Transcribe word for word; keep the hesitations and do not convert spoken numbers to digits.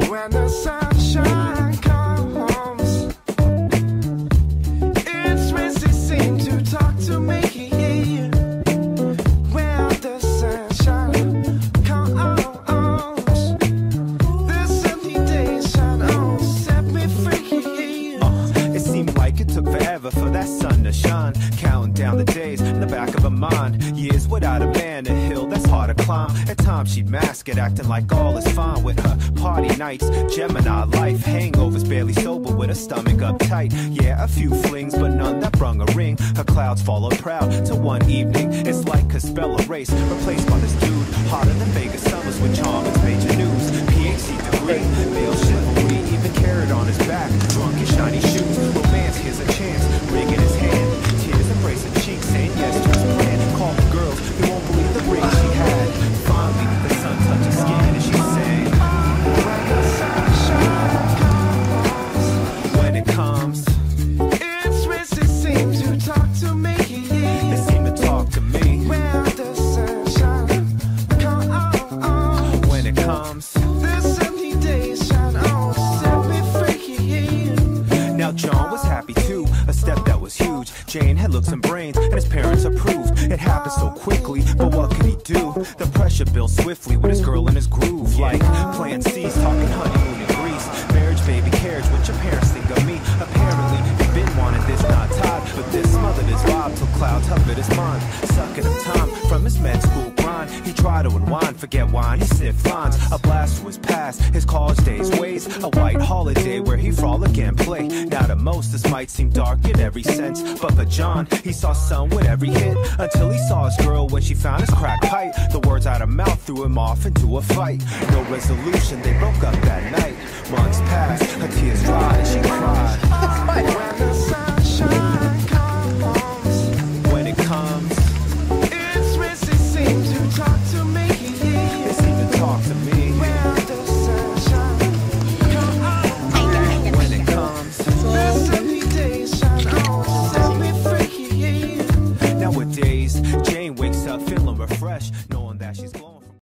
When the sunshine comes, it's Missy seem to talk to me. When the sunshine comes, this empty day shine on, set me free. Uh, it seemed like it took forever for that sun to shine. Counting down the days in the back of her mind. Years without a man, a hill that's hard to climb. At times she'd mask it, acting like all is fine with her party nights. Gemini life, hangovers, barely sober with her stomach uptight. Yeah, a few flings, but none that brung a ring. Her clouds followed proud to one evening. It's like a spell erased, replaced by this dude. Hotter than Vegas summers with charm, it's major news. P H D degree, male chivalry, even carrot on his back. Drunk in shiny shoes, romance, here's a chance. Ring in his hand, tears embrace her cheeks, saying yes to his plan. Call the girls, they won't believe the ring she had. Finally, the sun touched her skin and she sang. When the sunshine comes, When it comes, it's Missy seem to talk to me. they seem to talk to me. When the sunshine comes, When it comes, this empty day shine on, set me free. now John was happy too, a step that was huge. Jane had looks and brains, and his parents approved. It happened so quickly, but what could he do? The pressure built swiftly with his girl in his groove. Like plan C's, talking honeymoon in Greece. Marriage, baby, carriage, what your parents think of me. Apparently, you've been wanting this, not tied. But this smothered his vibe till clouds hovered his mind. Sucking up time from his med school grind. He tried to unwind, forget wine, he sniffed lines. A blast to his past, his college days ways. A white holiday where he frolic and play. Now to most, this might seem dark in every sense, but for John, he saw sun with every hit. Until he saw his girl when she found his crack pipe. The words out of mouth threw him off into a fight. No resolution, they broke up that night. Months passed, her tears dried and she cried. When the